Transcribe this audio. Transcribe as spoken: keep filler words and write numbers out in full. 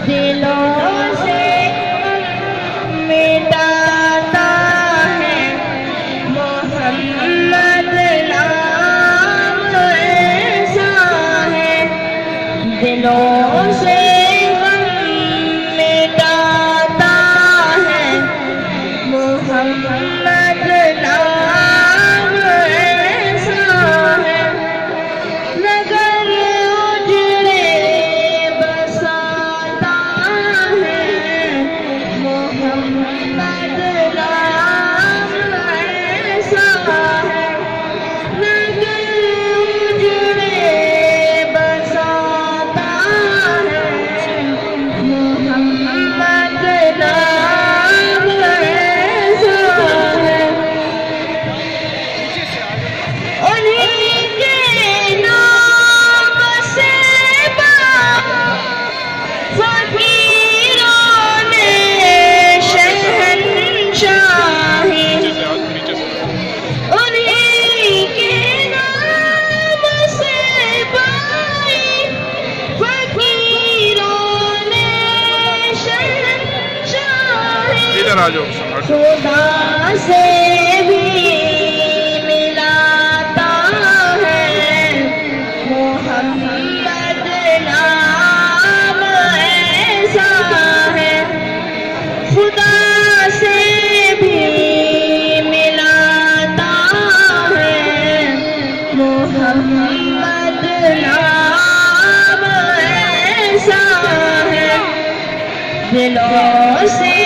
दिलों से मिटाता है मोहम्मद नाम ऐसा है। दिलों से गम मिटाता है मोहम्मद नाम ऐसा है। नगर उजड़े बसाता है मोहम्मद नाम ऐसा है। नगर उजड़े बसाता है मोहम्मद नाम ऐसा है। उन्हीं के नाम से फकीरों ने शहंशाही, उन्हीं के नाम से पाई फकीरों ने शहंशाही। इधर आ जाओ। खुदा से भी मिलाता है मोहम्मद नाम ऐसा है। खुदा से भी मिलाता है मोहम्मद नाम ऐसा है। दिलों से